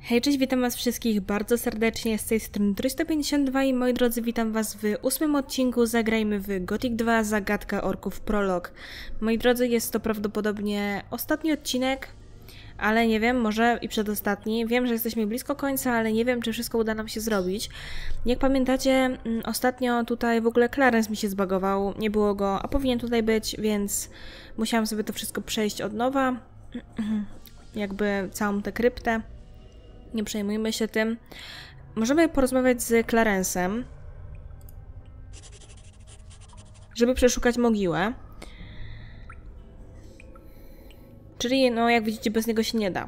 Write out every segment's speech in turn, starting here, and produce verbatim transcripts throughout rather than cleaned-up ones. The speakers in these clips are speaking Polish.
Hej, cześć, witam was wszystkich bardzo serdecznie, z tej strony trzysta pięćdziesiąt dwa i moi drodzy, witam was w ósmym odcinku Zagrajmy w Gothic dwa Zagadka Orków Prolog. Moi drodzy, jest to prawdopodobnie ostatni odcinek, ale nie wiem, może i przedostatni. Wiem, że jesteśmy blisko końca, ale nie wiem, czy wszystko uda nam się zrobić. Jak pamiętacie, ostatnio tutaj w ogóle Clarence mi się zbagował, nie było go, a powinien tutaj być, więc musiałam sobie to wszystko przejść od nowa, jakby całą tę kryptę. Nie przejmujmy się tym. Możemy porozmawiać z Clarence'em, żeby przeszukać mogiłę. Czyli, no jak widzicie, bez niego się nie da.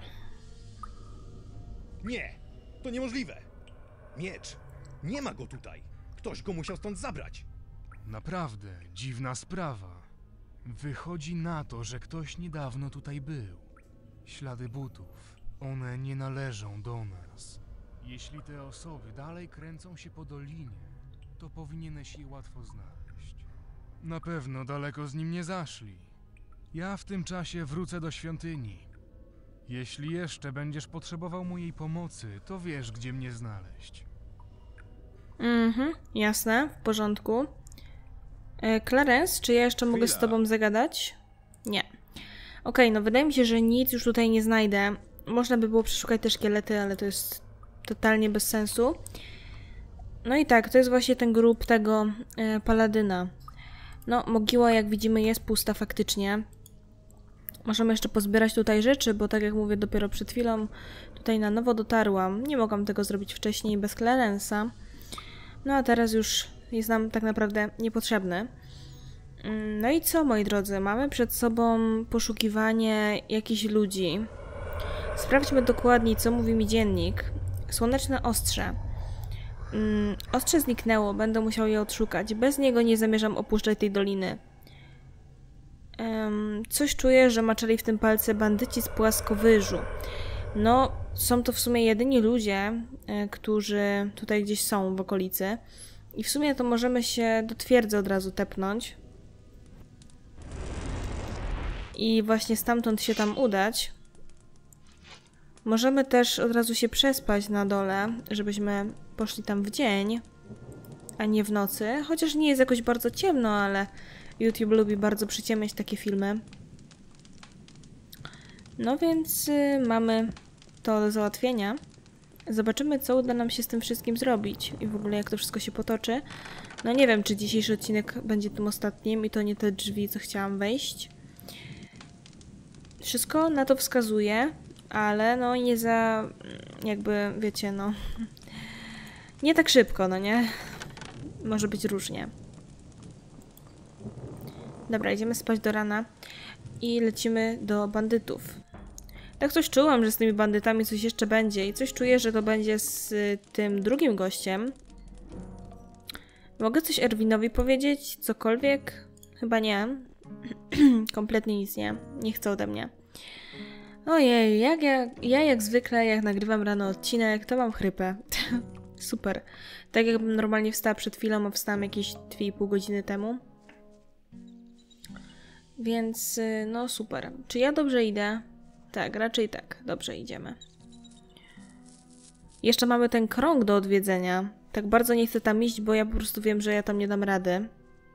Nie, to niemożliwe. Miecz, nie ma go tutaj. Ktoś go musiał stąd zabrać. Naprawdę dziwna sprawa. Wychodzi na to, że ktoś niedawno tutaj był. Ślady butów. One nie należą do nas. Jeśli te osoby dalej kręcą się po dolinie, to powinieneś je łatwo znaleźć. Na pewno daleko z nim nie zaszli. Ja w tym czasie wrócę do świątyni. Jeśli jeszcze będziesz potrzebował mojej pomocy, to wiesz, gdzie mnie znaleźć. Mhm, jasne, w porządku. E, Clarence, czy ja jeszcze Chwila. mogę z tobą zagadać? Nie. Okej, okay, no wydaje mi się, że nic już tutaj nie znajdę. Można by było przeszukać te szkielety, ale to jest totalnie bez sensu. No i tak, to jest właśnie ten grób tego e, paladyna. No, mogiła, jak widzimy, jest pusta faktycznie. Możemy jeszcze pozbierać tutaj rzeczy, bo tak jak mówię, dopiero przed chwilą tutaj na nowo dotarłam. Nie mogłam tego zrobić wcześniej bez Clarence'a. No a teraz już jest nam tak naprawdę niepotrzebny. No i co, moi drodzy? Mamy przed sobą poszukiwanie jakichś ludzi. Sprawdźmy dokładnie, co mówi mi dziennik. Słoneczne ostrze. Mm, ostrze zniknęło, będę musiał je odszukać. Bez niego nie zamierzam opuszczać tej doliny. Um, coś czuję, że maczali w tym palce bandyci z płaskowyżu. No, są to w sumie jedyni ludzie, y, którzy tutaj gdzieś są w okolicy. I w sumie to możemy się do twierdzy od razu tepnąć. I właśnie stamtąd się tam udać. Możemy też od razu się przespać na dole, żebyśmy poszli tam w dzień, a nie w nocy. Chociaż nie jest jakoś bardzo ciemno, ale YouTube lubi bardzo przyciemniać takie filmy. No więc y, mamy to do załatwienia. Zobaczymy, co uda nam się z tym wszystkim zrobić i w ogóle jak to wszystko się potoczy. No nie wiem, czy dzisiejszy odcinek będzie tym ostatnim i to nie te drzwi, co chciałam wejść. Wszystko na to wskazuje. Ale no nie za, jakby, wiecie, no, nie tak szybko, no nie? Może być różnie. Dobra, idziemy spać do rana i lecimy do bandytów. Tak coś czułam, że z tymi bandytami coś jeszcze będzie i coś czuję, że to będzie z tym drugim gościem. Mogę coś Erwinowi powiedzieć? Cokolwiek? Chyba nie. Kompletnie nic nie. Nie chce ode mnie. Ojej, jak ja, ja jak zwykle, jak nagrywam rano odcinek, to mam chrypę. Super. Tak jakbym normalnie wstała przed chwilą, a wstałam jakieś dwie i pół godziny temu. Więc, no super. Czy ja dobrze idę? Tak, raczej tak. Dobrze idziemy. Jeszcze mamy ten krąg do odwiedzenia. Tak bardzo nie chcę tam iść, bo ja po prostu wiem, że ja tam nie dam rady.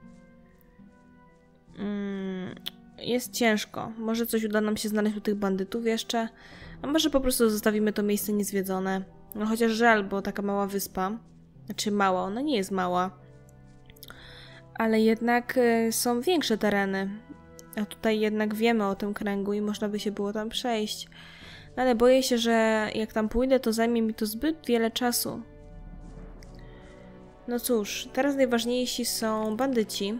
Mm... Jest ciężko. Może coś uda nam się znaleźć u tych bandytów jeszcze. A może po prostu zostawimy to miejsce niezwiedzone. No chociaż żal, bo taka mała wyspa. Znaczy mała, ona nie jest mała. Ale jednak y, są większe tereny. A tutaj jednak wiemy o tym kręgu i można by się było tam przejść. No ale boję się, że jak tam pójdę, to zajmie mi to zbyt wiele czasu. No cóż, teraz najważniejsi są bandyci.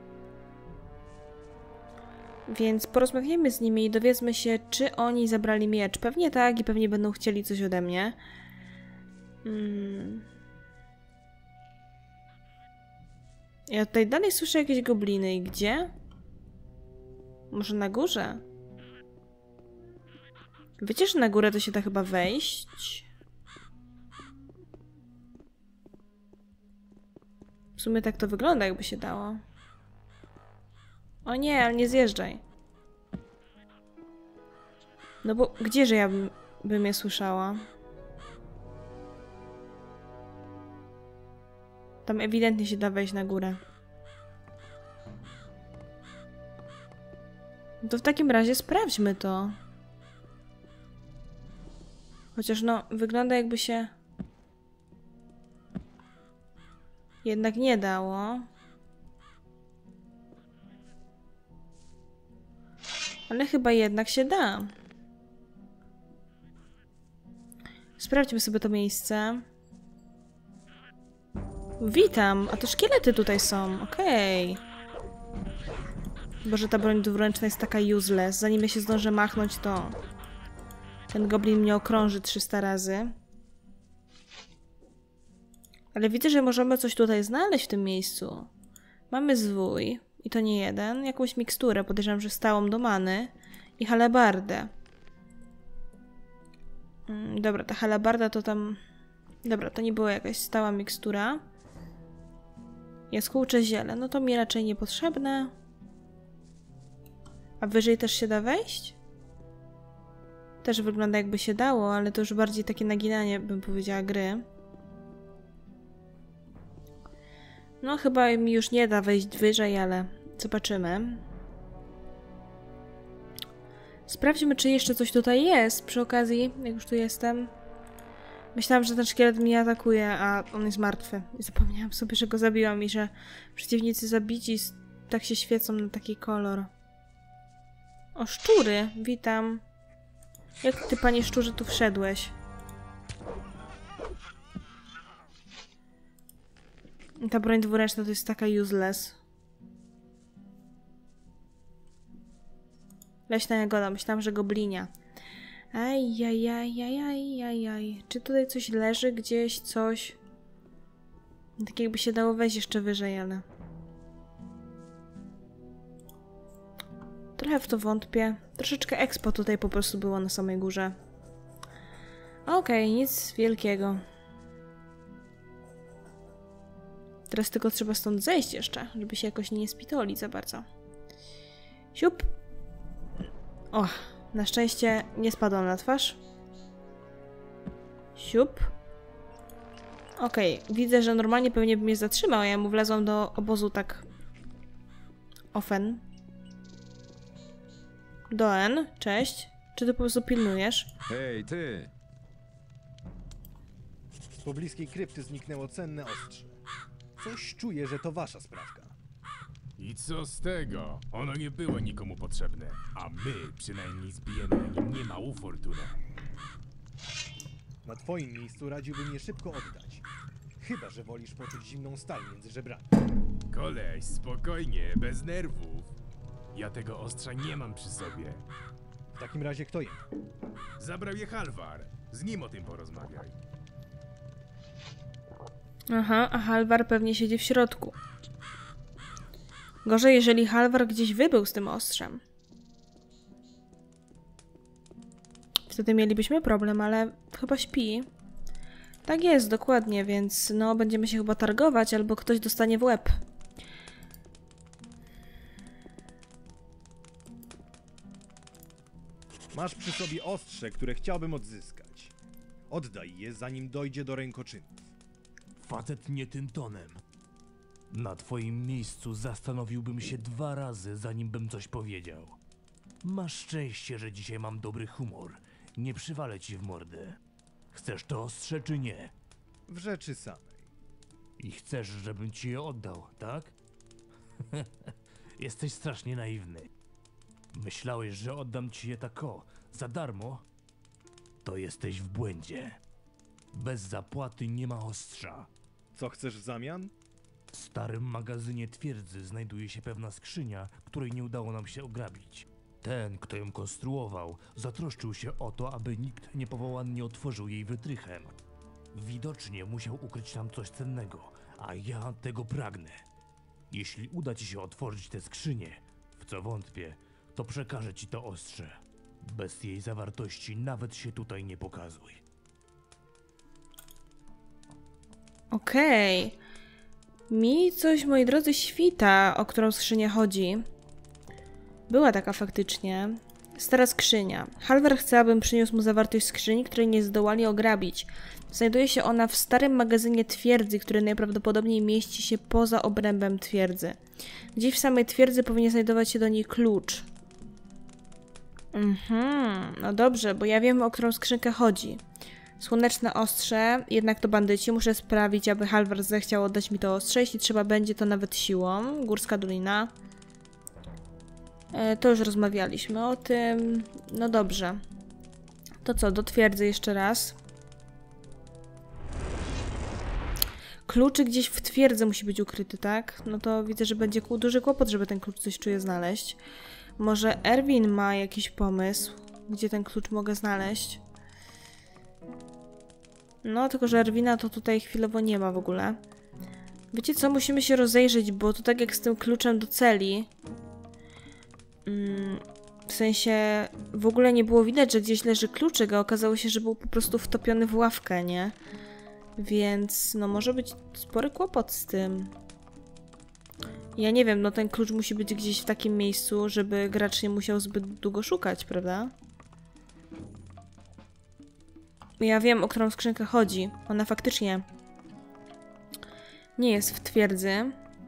Więc porozmawiajmy z nimi i dowiedzmy się, czy oni zabrali miecz. Pewnie tak i pewnie będą chcieli coś ode mnie. Hmm. Ja tutaj dalej słyszę jakieś gobliny. I gdzie? Może na górze? Wiecie, że na górę to się da chyba wejść? W sumie tak to wygląda, jakby się dało. O nie, ale nie zjeżdżaj. No bo gdzieże ja bym, bym je słyszała? Tam ewidentnie się da wejść na górę. No to w takim razie sprawdźmy to. Chociaż no, wygląda jakby się jednak nie dało. Ale chyba jednak się da. Sprawdźmy sobie to miejsce. Witam, a to szkielety tutaj są, okej. Okay. Boże, ta broń dwuręczna jest taka useless. Zanim ja się zdążę machnąć, to ten goblin mnie okrąży trzysta razy. Ale widzę, że możemy coś tutaj znaleźć w tym miejscu. Mamy zwój, i to nie jeden, jakąś miksturę, podejrzewam, że stałą do many i halabardę. Mm, dobra, ta halabarda to tam... Dobra, to nie była jakaś stała mikstura. Jaskółcze ziele, no to mi raczej niepotrzebne. A wyżej też się da wejść? Też wygląda jakby się dało, ale to już bardziej takie naginanie, bym powiedziała, gry. No chyba mi już nie da wejść wyżej, ale zobaczymy. Sprawdźmy, czy jeszcze coś tutaj jest. Przy okazji, jak już tu jestem. Myślałam, że ten szkielet mnie atakuje, a on jest martwy. I zapomniałam sobie, że go zabiłam i że przeciwnicy zabici tak się świecą na taki kolor. O, szczury! Witam. Jak ty, panie szczurze, tu wszedłeś? Ta broń dwuręczna to jest taka useless. Leśna jagoda. Myślałam, że goblinia. Ajajajajajajaj. Czy tutaj coś leży gdzieś? Coś? Tak jakby się dało wejść jeszcze wyżej, ale... Trochę w to wątpię. Troszeczkę expo tutaj po prostu było na samej górze. Okej, okay, nic wielkiego. Teraz tylko trzeba stąd zejść jeszcze, żeby się jakoś nie spitolić za bardzo. Siup! O, na szczęście nie spadłam na twarz. Siup. Okej, okay, widzę, że normalnie pewnie by mnie zatrzymał, a ja mu wlezłam do obozu tak... Ofen. Doen, cześć. Czy ty po prostu pilnujesz? Hej, ty! Z pobliskiej krypty zniknęło cenne ostrze. Coś czuję, że to wasza sprawka. I co z tego? Ono nie było nikomu potrzebne, a my przynajmniej zbijemy na nim niemałą fortunę. Na twoim miejscu radziłbym je szybko oddać. Chyba że wolisz poczuć zimną stal między żebrami. Koleś, spokojnie, bez nerwów. Ja tego ostrza nie mam przy sobie. W takim razie kto je? Zabrał je Halvar. Z nim o tym porozmawiaj. Aha, a Halvar pewnie siedzi w środku. Gorzej, jeżeli Halvar gdzieś wybył z tym ostrzem. Wtedy mielibyśmy problem, ale chyba śpi. Tak jest, dokładnie, więc no będziemy się chyba targować, albo ktoś dostanie w łeb. Masz przy sobie ostrze, które chciałbym odzyskać. Oddaj je, zanim dojdzie do rękoczynów. Facet nie tym tonem. Na twoim miejscu zastanowiłbym się dwa razy, zanim bym coś powiedział. Masz szczęście, że dzisiaj mam dobry humor. Nie przywalę ci w mordę. Chcesz to ostrze, czy nie? W rzeczy samej. I chcesz, żebym ci je oddał, tak? Jesteś strasznie naiwny. Myślałeś, że oddam ci je tak o, za darmo? To jesteś w błędzie. Bez zapłaty nie ma ostrza. Co chcesz w zamian? W starym magazynie twierdzy znajduje się pewna skrzynia, której nie udało nam się ograbić. Ten, kto ją konstruował, zatroszczył się o to, aby nikt niepowołannie otworzył jej wytrychem. Widocznie musiał ukryć tam coś cennego, a ja tego pragnę. Jeśli uda ci się otworzyć tę skrzynię, w co wątpię, to przekażę ci to ostrze. Bez jej zawartości nawet się tutaj nie pokazuj. Okej. Okay. Mi coś, moi drodzy, świta, o którą skrzynię chodzi. Była taka faktycznie. Stara skrzynia. Halvar chce, abym przyniósł mu zawartość skrzyni, której nie zdołali ograbić. Znajduje się ona w starym magazynie twierdzy, który najprawdopodobniej mieści się poza obrębem twierdzy. Gdzieś w samej twierdzy powinien znajdować się do niej klucz. Mhm, no dobrze, bo ja wiem, o którą skrzynkę chodzi. Słoneczne ostrze, jednak to bandyci. Muszę sprawić, aby Halvar zechciał oddać mi to ostrze. Jeśli trzeba będzie, to nawet siłą. Górska dolina. E, to już rozmawialiśmy o tym. No dobrze. To co, do twierdzy jeszcze raz. Kluczyk gdzieś w twierdzy musi być ukryty, tak? No to widzę, że będzie duży kłopot, żeby ten klucz coś czuje znaleźć. Może Erwin ma jakiś pomysł, gdzie ten klucz mogę znaleźć. No, tylko że Erwina to tutaj chwilowo nie ma w ogóle. Wiecie co? Musimy się rozejrzeć, bo to tak jak z tym kluczem do celi. Mm, w sensie w ogóle nie było widać, że gdzieś leży kluczyk, a okazało się, że był po prostu wtopiony w ławkę, nie? Więc no może być spory kłopot z tym. Ja nie wiem, no ten klucz musi być gdzieś w takim miejscu, żeby gracz nie musiał zbyt długo szukać, prawda? Ja wiem, o którą skrzynkę chodzi. Ona faktycznie nie jest w twierdzy,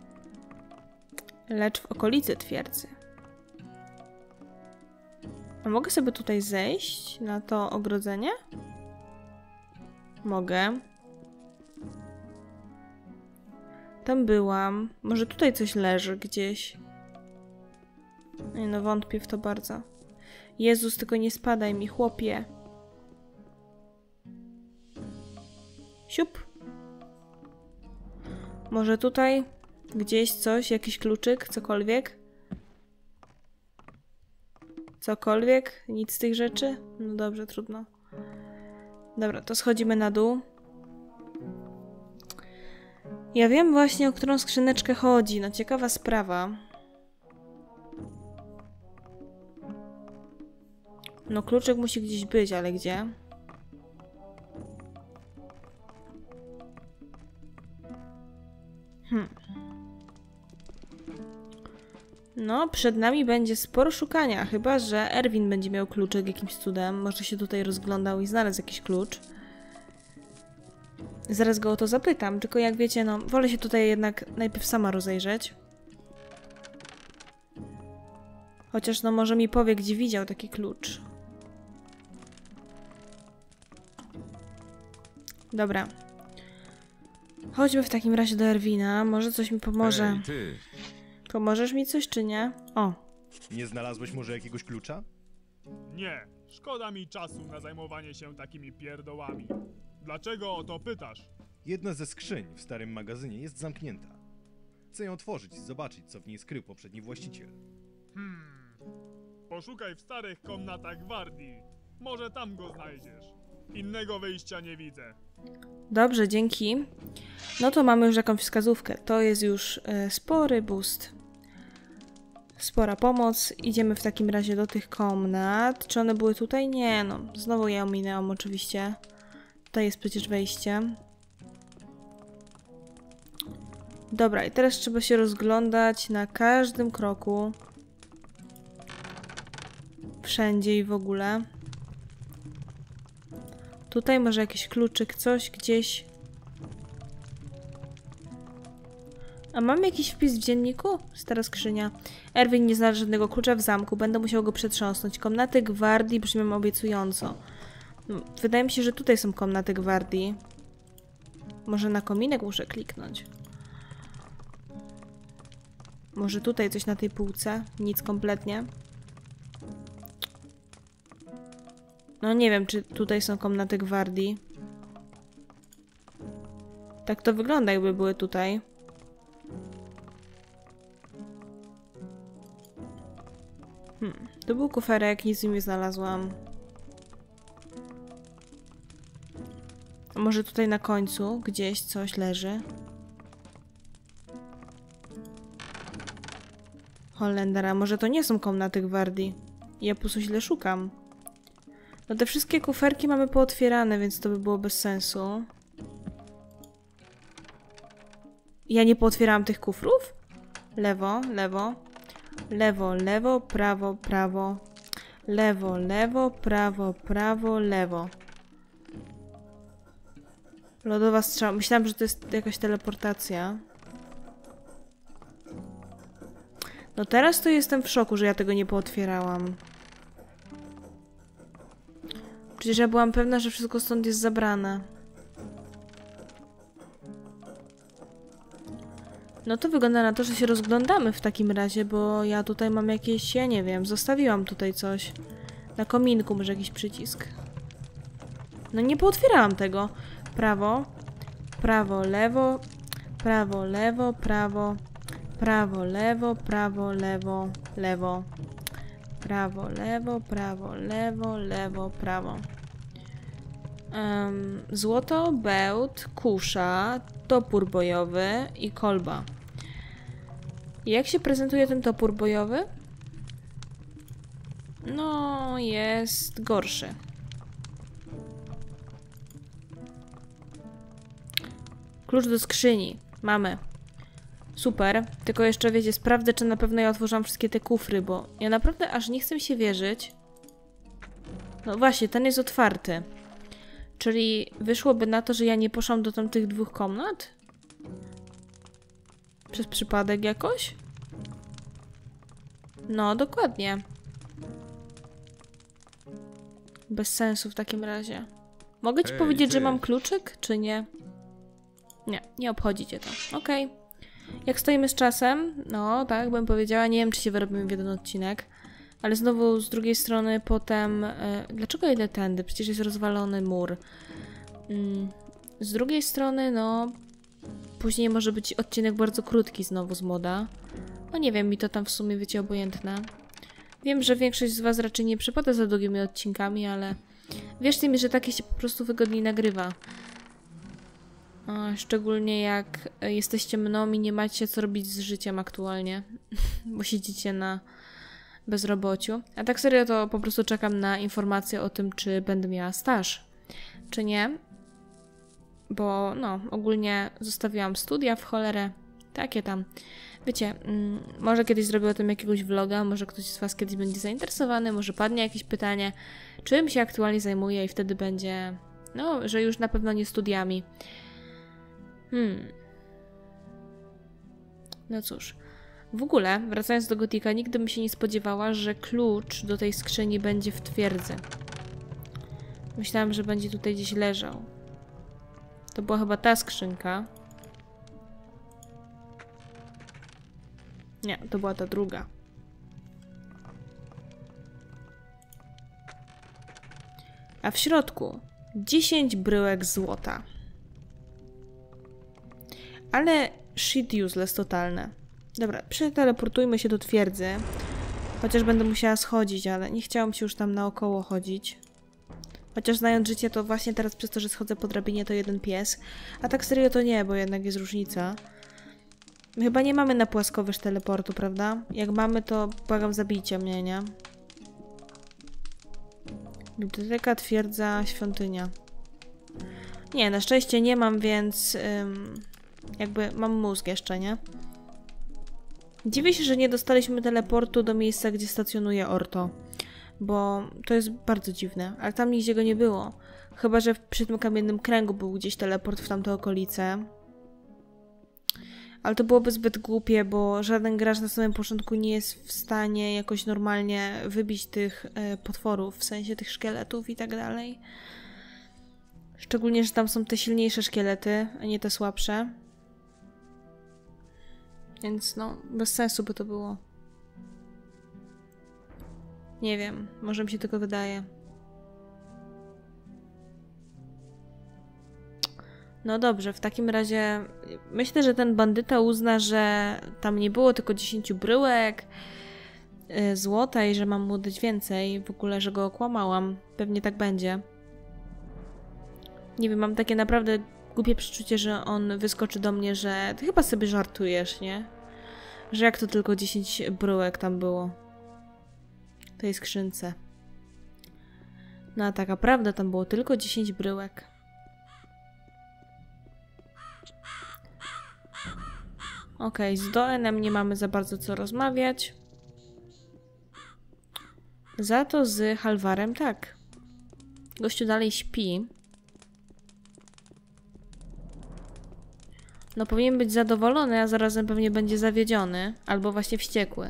lecz w okolicy twierdzy. A mogę sobie tutaj zejść na to ogrodzenie? Mogę. Tam byłam. Może tutaj coś leży gdzieś. Nie no, wątpię w to bardzo. Jezus, tylko nie spadaj mi, chłopie. Siup. Może tutaj gdzieś coś, jakiś kluczyk, cokolwiek? Cokolwiek? Nic z tych rzeczy? No dobrze, trudno. Dobra, to schodzimy na dół. Ja wiem właśnie, o którą skrzyneczkę chodzi. No ciekawa sprawa. No kluczyk musi gdzieś być, ale gdzie? Hmm. No, przed nami będzie sporo szukania, chyba że Erwin będzie miał kluczyk jakimś cudem. Może się tutaj rozglądał i znalazł jakiś klucz. Zaraz go o to zapytam, tylko jak wiecie, no, wolę się tutaj jednak najpierw sama rozejrzeć. Chociaż no może mi powie, gdzie widział taki klucz. Dobra. Chodźmy w takim razie do Erwina, może coś mi pomoże. Ej, ty. Pomożesz mi coś, czy nie? O. Nie znalazłeś może jakiegoś klucza? Nie, szkoda mi czasu na zajmowanie się takimi pierdołami. Dlaczego o to pytasz? Jedna ze skrzyń w starym magazynie jest zamknięta. Chcę ją otworzyć i zobaczyć, co w niej skrył poprzedni właściciel. Hmm. Poszukaj w starych komnatach gwardii. Może tam go znajdziesz. Innego wyjścia nie widzę. Dobrze, dzięki. No to mamy już jakąś wskazówkę. To jest już y, spory boost. Spora pomoc. Idziemy w takim razie do tych komnat. Czy one były tutaj? Nie, no. Znowu je ominęłam oczywiście. Tutaj jest przecież wejście. Dobra, i teraz trzeba się rozglądać na każdym kroku. Wszędzie i w ogóle. Tutaj może jakiś kluczyk, coś gdzieś. A mam jakiś wpis w dzienniku? Stara skrzynia. Erwin nie znalazł żadnego klucza w zamku. Będę musiał go przetrząsnąć. Komnaty gwardii brzmią obiecująco. Wydaje mi się, że tutaj są komnaty gwardii. Może na kominek muszę kliknąć. Może tutaj coś na tej półce? Nic kompletnie. No nie wiem, czy tutaj są komnaty gwardii. Tak to wygląda, jakby były tutaj. Hmm. Tu był kuferek, nic z nim nie znalazłam. A może tutaj na końcu gdzieś coś leży? Holendera, może to nie są komnaty gwardii. Ja po prostu źle szukam. No te wszystkie kuferki mamy pootwierane, więc to by było bez sensu. Ja nie pootwierałam tych kufrów? Lewo, lewo. Lewo, lewo, prawo, prawo. Lewo, lewo, prawo, prawo, lewo. Lodowa strzała. Myślałam, że to jest jakaś teleportacja. No teraz to jestem w szoku, że ja tego nie pootwierałam. Przecież ja byłam pewna, że wszystko stąd jest zabrane. No to wygląda na to, że się rozglądamy w takim razie, bo ja tutaj mam jakieś, ja nie wiem, zostawiłam tutaj coś. Na kominku może jakiś przycisk. No nie pootwierałam tego. Prawo, prawo, lewo, prawo, lewo, prawo, prawo, lewo, prawo, lewo, lewo, prawo, lewo, prawo, lewo, lewo, prawo. Um, złoto, bełt, kusza, topór bojowy i kolba. Jak się prezentuje ten topór bojowy? No, jest gorszy. Klucz do skrzyni. Mamy. Super. Tylko jeszcze, wiecie, sprawdzę, czy na pewno ja otworzyłam wszystkie te kufry, bo ja naprawdę aż nie chcę mi się wierzyć. No właśnie, ten jest otwarty. Czyli wyszłoby na to, że ja nie poszłam do tamtych dwóch komnat? Przez przypadek jakoś? No, dokładnie. Bez sensu w takim razie. Mogę ci Hej, powiedzieć, że mam cześć. kluczyk, czy nie? Nie, nie obchodzi cię to. Okej. Okay. Jak stoimy z czasem? No, tak, bym powiedziała. Nie wiem, czy się wyrobimy w jeden odcinek. Ale znowu z drugiej strony potem... Yy, dlaczego idę tędy? Przecież jest rozwalony mur. Yy, z drugiej strony, no... Później może być odcinek bardzo krótki znowu z moda. No nie wiem, mi to tam w sumie, wiecie, obojętne. Wiem, że większość z was raczej nie przypada za długimi odcinkami, ale... Wierzcie mi, że takie się po prostu wygodniej nagrywa. A, szczególnie jak jesteście mną i nie macie co robić z życiem aktualnie. Bo siedzicie na bezrobociu. A tak serio to po prostu czekam na informację o tym, czy będę miała staż, czy nie. Bo no, ogólnie zostawiłam studia w cholerę. Takie tam. Wiecie, mm, może kiedyś zrobię o tym jakiegoś vloga, może ktoś z was kiedyś będzie zainteresowany, może padnie jakieś pytanie, czym się aktualnie zajmuję i wtedy będzie, no, że już na pewno nie studiami. Hmm. No cóż. W ogóle, wracając do Gotika, nigdy bym się nie spodziewała, że klucz do tej skrzyni będzie w twierdzy. Myślałam, że będzie tutaj gdzieś leżał. To była chyba ta skrzynka. Nie, to była ta druga. A w środku dziesięć bryłek złota. Ale shit useless totalne. Dobra, przeteleportujmy się do twierdzy. Chociaż będę musiała schodzić, ale nie chciałam się już tam naokoło chodzić. Chociaż znając życie, to właśnie teraz przez to, że schodzę po drabinie, to jeden pies. A tak serio to nie, bo jednak jest różnica. My chyba nie mamy na płaskowyż teleportu, prawda? Jak mamy, to błagam, zabijcie mnie, nie? Biblioteka, twierdza, świątynia. Nie, na szczęście nie mam, więc... Ym, jakby mam mózg jeszcze, nie? Dziwię się, że nie dostaliśmy teleportu do miejsca, gdzie stacjonuje Orto. Bo to jest bardzo dziwne, ale tam nigdzie go nie było. Chyba że przy tym kamiennym kręgu był gdzieś teleport w tamte okolice. Ale to byłoby zbyt głupie, bo żaden gracz na samym początku nie jest w stanie jakoś normalnie wybić tych e, potworów, w sensie tych szkieletów i tak dalej. Szczególnie, że tam są te silniejsze szkielety, a nie te słabsze. Więc no, bez sensu by to było. Nie wiem, może mi się tylko wydaje. No dobrze, w takim razie myślę, że ten bandyta uzna, że tam nie było tylko dziesięć bryłek yy, złota i że mam mu dać więcej. W ogóle, że go okłamałam. Pewnie tak będzie. Nie wiem, mam takie naprawdę głupie przeczucie, że on wyskoczy do mnie, że ty chyba sobie żartujesz, nie? Że jak to tylko dziesięć bryłek tam było w tej skrzynce. No a taka prawda, tam było tylko dziesięć bryłek. Okej, okay, z Doenem nie mamy za bardzo co rozmawiać. Za to z Halvarem tak. Gościu dalej śpi. No powinien być zadowolony, a zarazem pewnie będzie zawiedziony. Albo właśnie wściekły.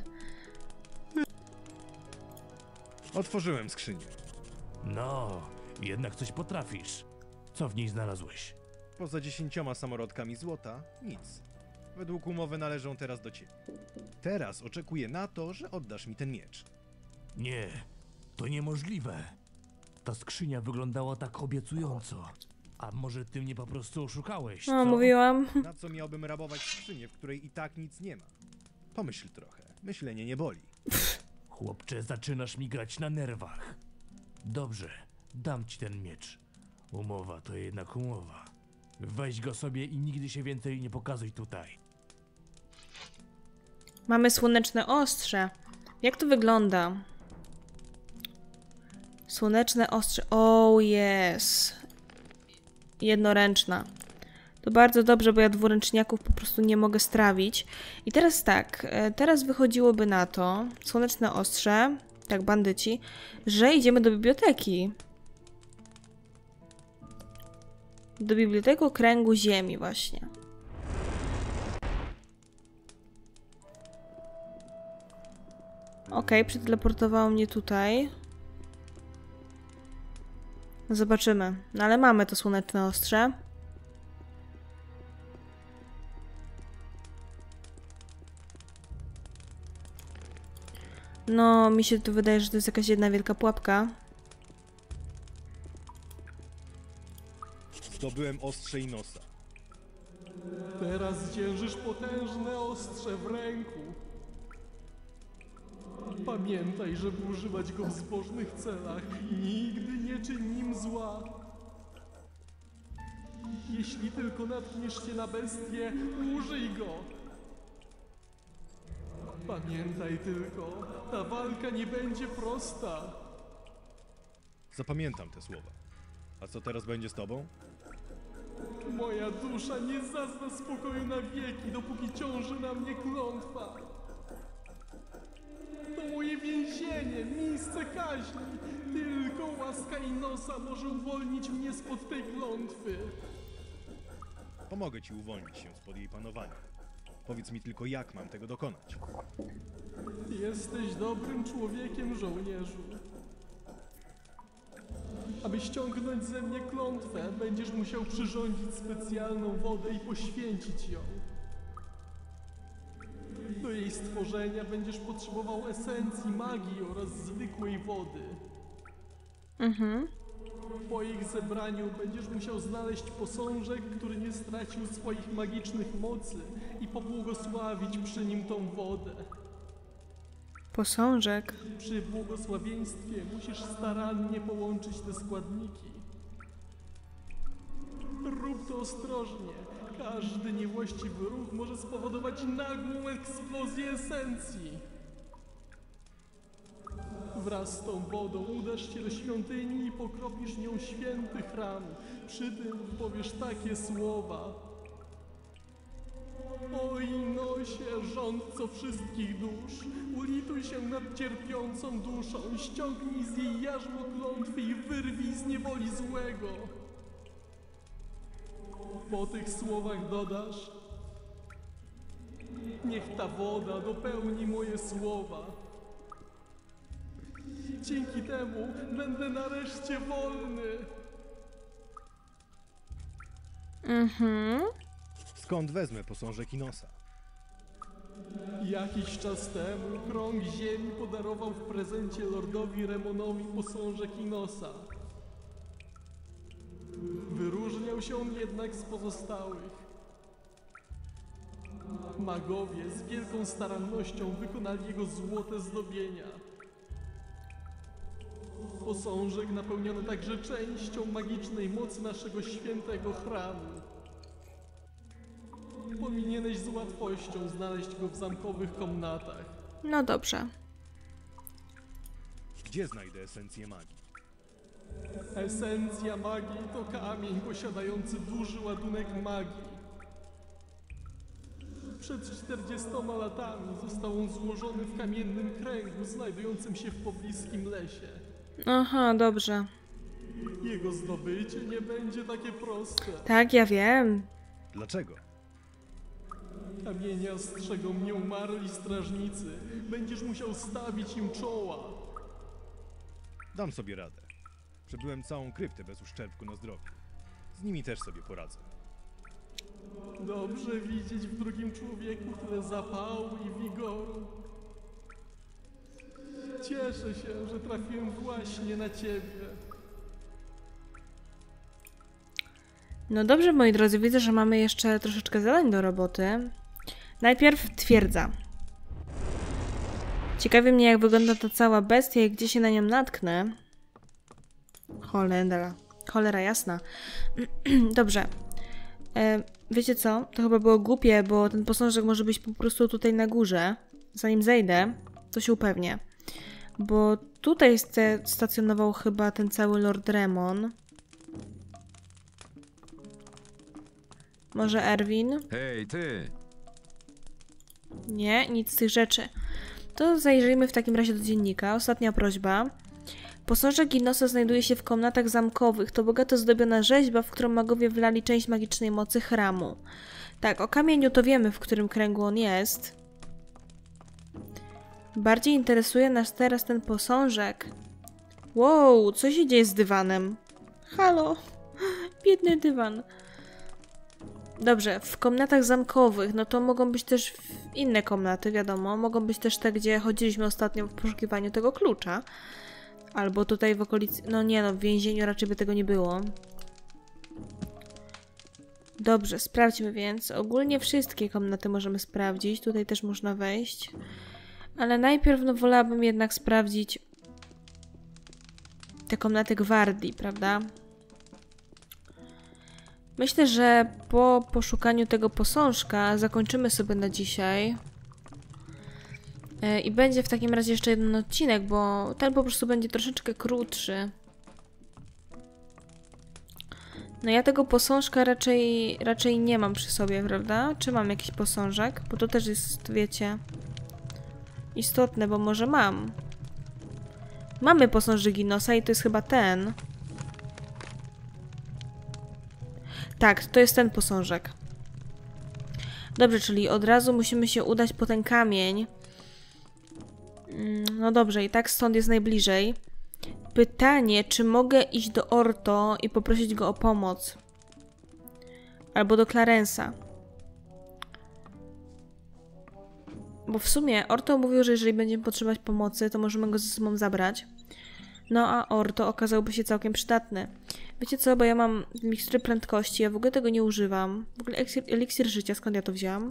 Otworzyłem skrzynię. No, jednak coś potrafisz. Co w niej znalazłeś? Poza dziesięcioma samorodkami złota, nic. Według umowy należą teraz do ciebie. Teraz oczekuję na to, że oddasz mi ten miecz. Nie, to niemożliwe. Ta skrzynia wyglądała tak obiecująco. A może ty mnie po prostu oszukałeś, No, co? mówiłam. Na co miałbym rabować skrzynię, w której i tak nic nie ma? Pomyśl trochę. Myślenie nie boli. Chłopcze, zaczynasz mi grać na nerwach. Dobrze, dam ci ten miecz. Umowa to jednak umowa. Weź go sobie i nigdy się więcej nie pokazuj tutaj. Mamy słoneczne ostrze. Jak to wygląda? Słoneczne ostrze. Oh, yes. Jednoręczna. To bardzo dobrze, bo ja dwuręczniaków po prostu nie mogę strawić. I teraz tak, teraz wychodziłoby na to, słoneczne ostrze, tak bandyci, że idziemy do biblioteki. Do biblioteki Kręgu Ziemi właśnie. Okej, okay, przeteleportowało mnie tutaj. Zobaczymy. No ale mamy to słoneczne ostrze. No, mi się tu wydaje, że to jest jakaś jedna wielka pułapka. Zdobyłem ostrze i nosa. Teraz dzierżysz potężne ostrze w ręku. Pamiętaj, żeby używać go w zbożnych celach i nigdy nie czyń nim zła. Jeśli tylko natkniesz się na bestię, użyj go. Pamiętaj tylko, ta walka nie będzie prosta. Zapamiętam te słowa. A co teraz będzie z tobą? Moja dusza nie zazna spokoju na wieki, dopóki ciąży na mnie klątwa. To moje więzienie, miejsce kaźni. Tylko łaska Inosa może uwolnić mnie spod tej klątwy. Pomogę ci uwolnić się spod jej panowania. Powiedz mi tylko, jak mam tego dokonać. Jesteś dobrym człowiekiem, żołnierzu. Aby ściągnąć ze mnie klątwę, będziesz musiał przyrządzić specjalną wodę i poświęcić ją. Do jej stworzenia będziesz potrzebował esencji magii oraz zwykłej wody. Mhm. Po ich zebraniu będziesz musiał znaleźć posążek, który nie stracił swoich magicznych mocy i pobłogosławić przy nim tą wodę. Posążek. Przy błogosławieństwie musisz starannie połączyć te składniki. Rób to ostrożnie. Każdy niewłaściwy ruch może spowodować nagłą eksplozję esencji. Wraz z tą wodą udasz się do świątyni i pokropisz nią święty hram. Przy tym powiesz takie słowa. O Inosie, rządco wszystkich dusz, ulituj się nad cierpiącą duszą, ściągnij z jej jarzmo klątwy i wyrwij z niewoli złego. Po tych słowach dodasz: niech ta woda dopełni moje słowa. Dzięki temu będę nareszcie wolny. Mhm. Skąd wezmę posążek Inosa? Jakiś czas temu krąg ziemi podarował w prezencie lordowi Remonowi posążek Inosa. Wyróżniał się on jednak z pozostałych. Magowie z wielką starannością wykonali jego złote zdobienia. Posążek napełniony także częścią magicznej mocy naszego świętego hramu. Powinieneś z łatwością znaleźć go w zamkowych komnatach. No dobrze. Gdzie znajdę esencję magii? Esencja magii to kamień posiadający duży ładunek magii. Przed czterdziestoma latami został on złożony w kamiennym kręgu znajdującym się w pobliskim lesie. Aha, dobrze. Jego zdobycie nie będzie takie proste. Tak, ja wiem. Dlaczego? Kamienia strzegą mnie umarli strażnicy. Będziesz musiał stawić im czoła. Dam sobie radę. Przebyłem całą kryptę bez uszczerbku na zdrowiu. Z nimi też sobie poradzę. Dobrze widzieć w drugim człowieku tyle zapału i wigoru. Cieszę się, że trafiłem właśnie na ciebie. No dobrze, moi drodzy, widzę, że mamy jeszcze troszeczkę zadań do roboty. Najpierw twierdza. Ciekawi mnie, jak wygląda ta cała bestia i gdzie się na nią natknę. Cholera. Cholera jasna. Dobrze. E, wiecie co? To chyba było głupie, bo ten posążek może być po prostu tutaj na górze. Zanim zejdę, to się upewnię. Bo tutaj stacjonował chyba ten cały Lord Remon. Może Erwin? Hej, ty! Nie, nic z tych rzeczy. To zajrzyjmy w takim razie do dziennika. Ostatnia prośba. Posążek Ginosa znajduje się w komnatach zamkowych. To bogato zdobiona rzeźba, w którą magowie wlali część magicznej mocy chramu. Tak, o kamieniu to wiemy, w którym kręgu on jest. Bardziej interesuje nas teraz ten posążek. Wow, co się dzieje z dywanem? Halo, biedny dywan. Dobrze, w komnatach zamkowych, no to mogą być też inne komnaty, wiadomo. Mogą być też te, gdzie chodziliśmy ostatnio w poszukiwaniu tego klucza. Albo tutaj w okolicy... No nie no, w więzieniu raczej by tego nie było. Dobrze, sprawdźmy więc. Ogólnie wszystkie komnaty możemy sprawdzić. Tutaj też można wejść. Ale najpierw no wolałabym jednak sprawdzić te komnaty gwardii, prawda? Myślę, że po poszukaniu tego posążka zakończymy sobie na dzisiaj. I będzie w takim razie jeszcze jeden odcinek, bo ten po prostu będzie troszeczkę krótszy. No ja tego posążka raczej, raczej nie mam przy sobie, prawda? Czy mam jakiś posążek? Bo to też jest, wiecie, istotne, bo może mam. Mamy posążek Ginosa i to jest chyba ten. Tak, to jest ten posążek. Dobrze, czyli od razu musimy się udać po ten kamień. No dobrze, i tak stąd jest najbliżej. Pytanie, czy mogę iść do Orto i poprosić go o pomoc? Albo do Clarence'a. Bo w sumie Orto mówił, że jeżeli będziemy potrzebować pomocy, to możemy go ze sobą zabrać. No a Orto okazałby się całkiem przydatny. Wiecie co, bo ja mam mikstury prędkości, ja w ogóle tego nie używam. W ogóle eliksir, eliksir życia, skąd ja to wzięłam?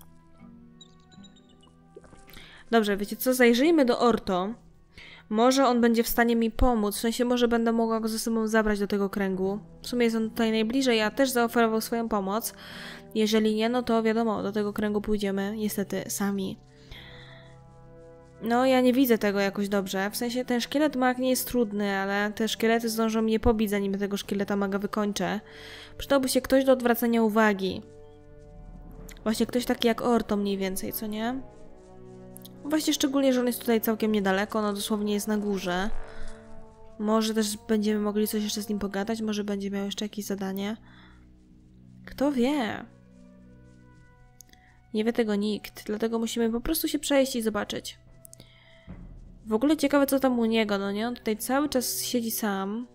Dobrze, wiecie co, zajrzyjmy do Orto. Może on będzie w stanie mi pomóc, w sensie może będę mogła go ze sobą zabrać do tego kręgu. W sumie jest on tutaj najbliżej, a też zaoferował swoją pomoc. Jeżeli nie, no to wiadomo, do tego kręgu pójdziemy niestety sami. No, ja nie widzę tego jakoś dobrze. W sensie ten szkielet mag nie jest trudny, ale te szkielety zdążą mnie pobić, zanim tego szkieleta maga wykończę. Przydałby się ktoś do odwracania uwagi. Właśnie ktoś taki jak Orto mniej więcej, co nie? Właśnie szczególnie, że on jest tutaj całkiem niedaleko, no dosłownie jest na górze. Może też będziemy mogli coś jeszcze z nim pogadać, może będzie miał jeszcze jakieś zadanie. Kto wie? Nie wie tego nikt, dlatego musimy po prostu się przejść i zobaczyć. W ogóle ciekawe, co tam u niego, no nie? On tutaj cały czas siedzi sam.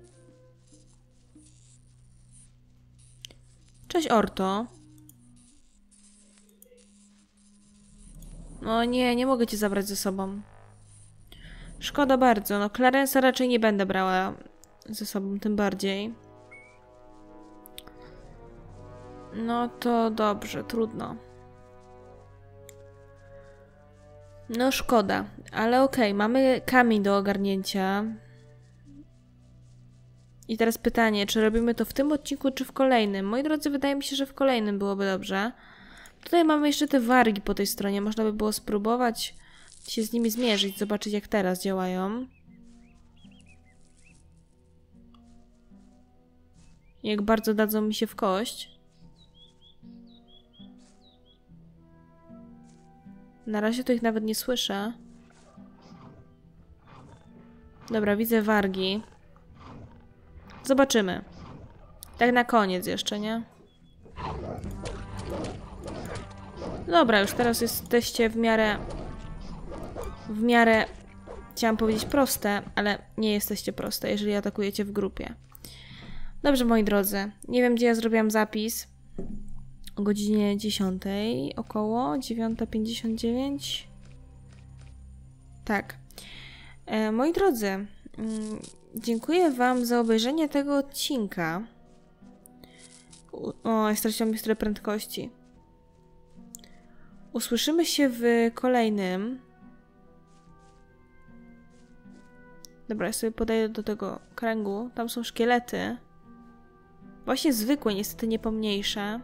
Cześć, Orto. No nie, nie mogę cię zabrać ze sobą. Szkoda bardzo, no Clarence'a raczej nie będę brała ze sobą, tym bardziej. No to dobrze, trudno. No szkoda, ale okej, okay, mamy kamień do ogarnięcia. I teraz pytanie, czy robimy to w tym odcinku, czy w kolejnym? Moi drodzy, wydaje mi się, że w kolejnym byłoby dobrze. Tutaj mamy jeszcze te wargi po tej stronie. Można by było spróbować się z nimi zmierzyć, zobaczyć jak teraz działają. Jak bardzo dadzą mi się w kość. Na razie to ich nawet nie słyszę. Dobra, widzę wargi. Zobaczymy. Tak na koniec jeszcze, nie? Dobra, już teraz jesteście w miarę... W miarę... Chciałam powiedzieć proste, ale nie jesteście proste, jeżeli atakujecie w grupie. Dobrze, moi drodzy. Nie wiem, gdzie ja zrobiłam zapis. O godzinie dziesiątej około. dziewiąta pięćdziesiąt dziewięć. Tak. E, moi drodzy, mm, dziękuję wam za obejrzenie tego odcinka. U o, ja straciłam już tyle prędkości. Usłyszymy się w kolejnym. Dobra, ja sobie podejdę do tego kręgu. Tam są szkielety. Właśnie zwykłe, niestety nie pomniejsze.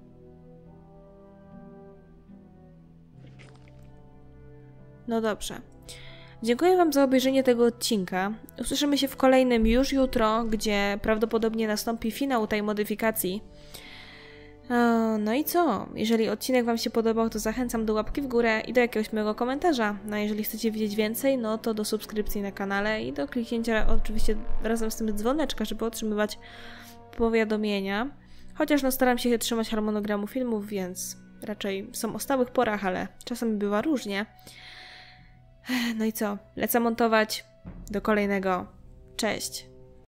No dobrze. Dziękuję wam za obejrzenie tego odcinka. Usłyszymy się w kolejnym już jutro, gdzie prawdopodobnie nastąpi finał tej modyfikacji. No i co? Jeżeli odcinek wam się podobał, to zachęcam do łapki w górę i do jakiegoś mojego komentarza. No a jeżeli chcecie wiedzieć więcej, no to do subskrypcji na kanale i do kliknięcia oczywiście razem z tym dzwoneczka, żeby otrzymywać powiadomienia. Chociaż no staram się trzymać harmonogramu filmów, więc raczej są o stałych porach, ale czasami bywa różnie. No i co? Lecę montować. Do kolejnego. Cześć!